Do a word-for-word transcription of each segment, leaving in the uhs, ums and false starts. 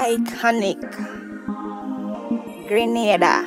Iconic Grenada.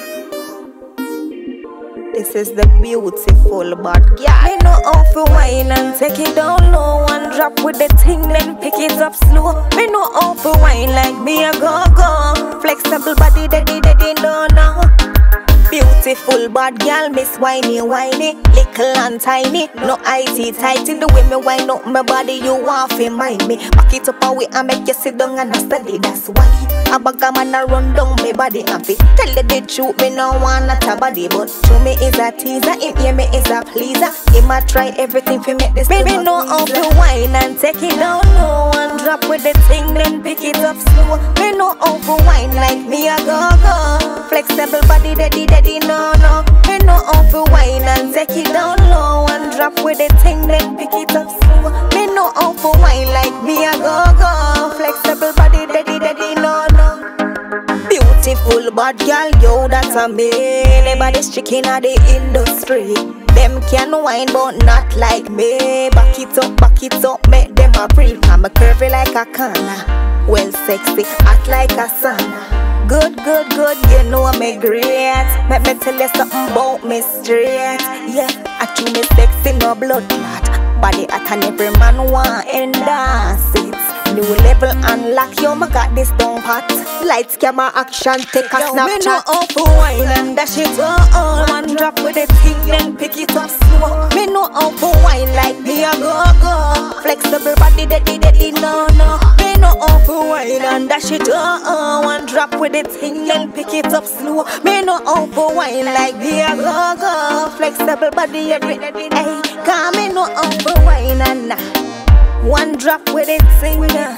This is the beautiful but yeah, I know how to wine and take it down low and drop with the thing, then pick it up slow. Me know how to wine like me a go go. Flexible body, daddy, daddy, no no. Beautiful bad girl, miss whiny whiny, little and tiny, no itty tighty. The way me wind up my body, you want to mind me. Back it up away and make you sit down and study. That's why a bag of man a run down my body and fi tell you the truth, me no want not a body, but to me is a teaser, him hear me is a pleaser. Him a try everything fi make this. Baby know how to wine and take it down low and drop with the thing, then pick it up slow. Me know how to wine like me a go go. Flexible body, daddy, daddy, no no. Me know how to wine and take it down low and drop with the thing, then pick it up slow. Me know how to wine like me a go go. Flexible body, daddy, daddy, no no. Beautiful bad girl, yo, that's a me. Everybody's chicken at the industry. Them can wine but not like me. Back it up, back it up, make them a breathe. I'm a curvy like a canna, well sexy, hot like a sauna. Good, good, good, you know me great. Let me tell you something about me straight. Yeah, I treat me sexy, no blood clot. Body hot and every man want endorse it. New level unlock, yo, me got this down hot. Lights, camera, action, take a yo, Snapchat. Me know how to wine and dash it all. One drop with the thing, then pick it up slow. Me know how to wine like me a go go. Flexible body, daddy, daddy, no no. Me know how to wine and dash it all. One drop with the thing, then pick it up slow. Me know how to wine like me a go go. Flexible body, daddy, daddy, hey. Cause me know how to wine and one drop with it sing.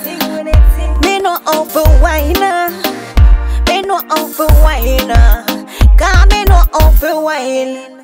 Me know how to wine. Me know how to wine. Cause me know how to wine.